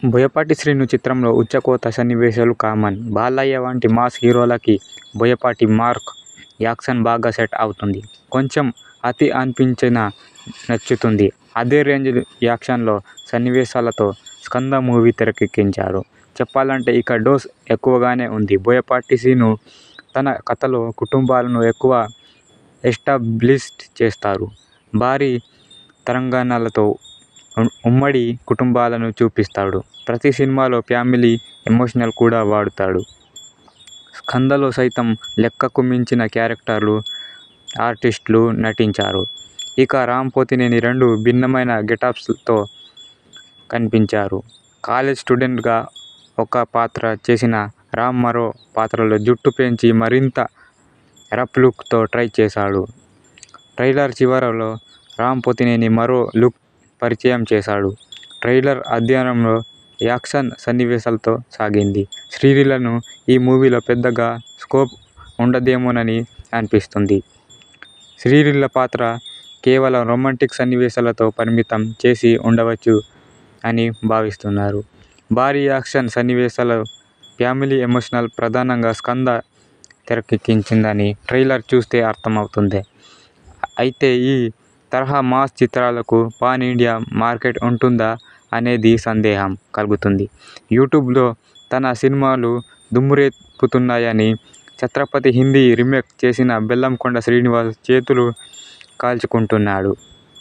బోయపాటి శ్రీను చిత్రంలో ఊచకోత సన్నివేశాలు కామన్. బాలయ్య వంటి మాస్ హీరోలకి బోయపాటి మార్క్, యాక్షన్ బాగా సెట్ అవుతుంది. కొంచెం అతి అనిపించినా నచ్చుతుంది. అదే రేంజ్ యాక్షన్లో సన్నివేశాలతో స్కంద మూవీ తెరకెక్కించారు. చెప్పాలంటే ఇక డోస్ ఎక్కువగానే ఉంది. బోయపాటి శ్రీను తన కథలో కుటుంబాలను ఎక్కువ ఎస్టాబ్లిష్ చేస్తారు. భారీ తారాగణాలతో ఉమ్మడి కుటుంబాలను చూపిస్తాడు. ప్రతి సినిమాలో ఫ్యామిలీ ఎమోషన్ కూడా వాడతాడు. స్కందలో సైతం లెక్కకు మించిన క్యారెక్టర్లు, ఆర్టిస్టులు నటించారు. ఇక రామ్ పోతినేని రెండు భిన్నమైన గెటప్స్తో కనిపించారు. కాలేజ్ స్టూడెంట్గా ఒక పాత్ర చేసిన రామ్ మరో పాత్రలో జుట్టు పెంచి మరింత రఫ్ లుక్తో ట్రై చేశాడు. ట్రైలర్ చివరలో రామ్ పోతినేని మరో లుక్ పరిచయం చేశాడు. ట్రైలర్ అధ్యయనంలో యాక్షన్ సన్నివేశాలతో సాగింది. శ్రీలీలను ఈ మూవీలో పెద్దగా స్కోప్ ఉండదేమోనని అనిపిస్తుంది. శ్రీలీల పాత్ర కేవలం రొమాంటిక్ సన్నివేశాలతో పరిమితం చేసి ఉండవచ్చు అని భావిస్తున్నారు. భారీ యాక్షన్ సన్నివేశాలు, ఫ్యామిలీ ఎమోషన్ ప్రధానంగా స్కంద తెరకెక్కించిందని ట్రైలర్ చూస్తే అర్థమవుతుంది. అయితే ఈ తరహా మాస్ చిత్రాలకు పాన్ ఇండియా మార్కెట్ ఉంటుందా అనేది సందేహం కలుగుతుంది. యూట్యూబ్లో తన సినిమాలు దుమ్మురేపుతున్నాయని ఛత్రపతి హిందీ రీమేక్ చేసిన బెల్లంకొండ శ్రీనివాస్ చేతులు కాల్చుకుంటున్నాడు.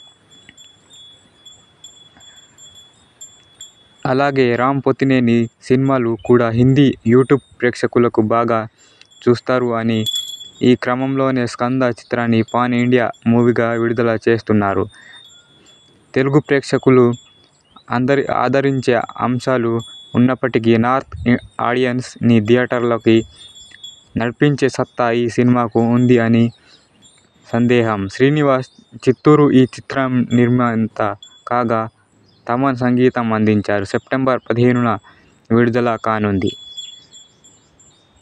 అలాగే రామ్ పోతినేని సినిమాలు కూడా హిందీ యూట్యూబ్ ప్రేక్షకులకు బాగా చూస్తారు అని ఈ క్రమంలోనే స్కంద చిత్రాన్ని పాన్ ఇండియా మూవీగా విడుదల చేస్తున్నారు. తెలుగు ప్రేక్షకులు ఆదరించే అంశాలు ఉన్నప్పటికీ నార్త్ ఆడియన్స్ ని థియేటర్లలోకి నడిపించే సత్తా ఈ సినిమాకు ఉంది అని సందేహం. శ్రీనివాస్ చిత్తూరు ఈ చిత్రం నిర్మాత కాగా తమన్ సంగీతం అందించారు. సెప్టెంబర్ 15న విడుదల కానుంది.